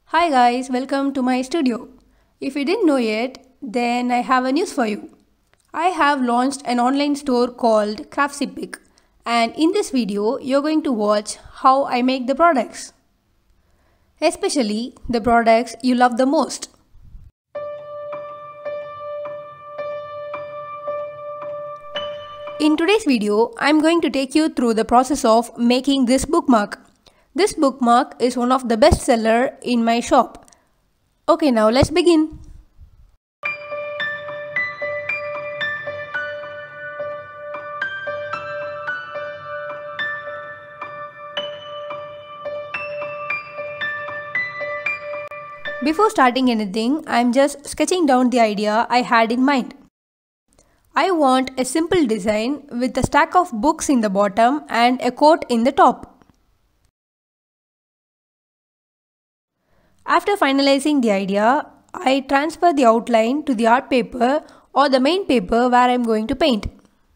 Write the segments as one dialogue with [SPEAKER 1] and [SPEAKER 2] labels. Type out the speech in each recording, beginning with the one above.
[SPEAKER 1] Hi guys, welcome to my studio. If you didn't know yet, then I have a news for you. I have launched an online store called Craftsypick, and in this video you're going to watch how I make the products. Especially the products you love the most. In today's video, I'm going to take you through the process of making this bookmark. This bookmark is one of the best seller in my shop. Okay, now let's begin. Before starting anything, I'm just sketching down the idea I had in mind. I want a simple design with a stack of books in the bottom and a quote in the top. After finalizing the idea, I transfer the outline to the art paper or the main paper where I am going to paint.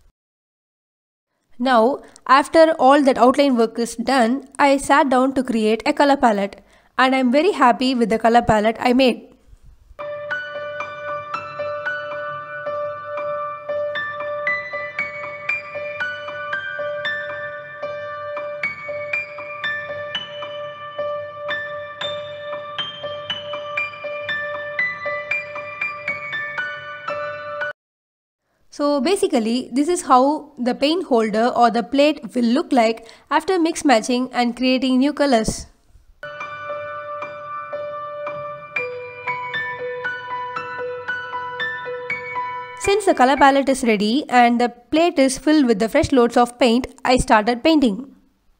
[SPEAKER 1] Now, after all that outline work is done, I sat down to create a color palette, and I am very happy with the color palette I made. So basically, this is how the paint holder or the plate will look like after mix matching and creating new colors. Since the color palette is ready and the plate is filled with the fresh loads of paint, I started painting.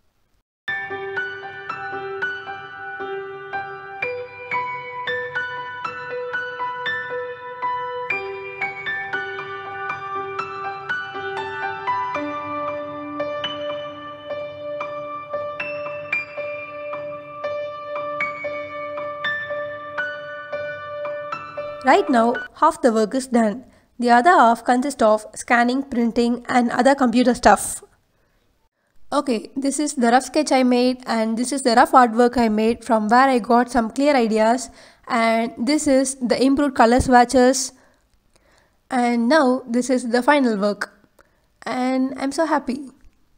[SPEAKER 1] Right now, half the work is done. The other half consists of scanning, printing and other computer stuff. Okay, this is the rough sketch I made and this is the rough artwork I made from where I got some clear ideas, and this is the improved color swatches, and now this is the final work and I'm so happy.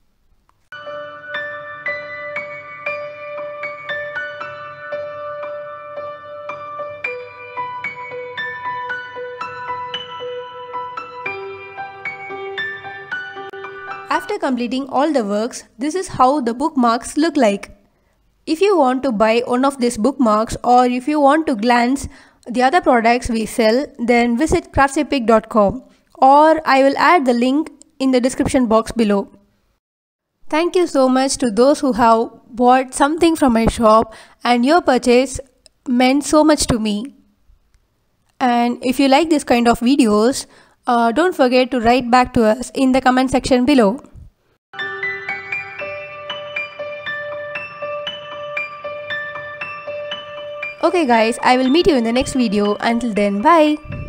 [SPEAKER 1] After completing all the works, this is how the bookmarks look like. If you want to buy one of these bookmarks or if you want to glance the other products we sell, then visit craftsypick.com, or I will add the link in the description box below. Thank you so much to those who have bought something from my shop, and your purchase meant so much to me. And if you like this kind of videos, don't forget to write back to us in the comment section below. Okay guys, I will meet you in the next video. Until then, bye.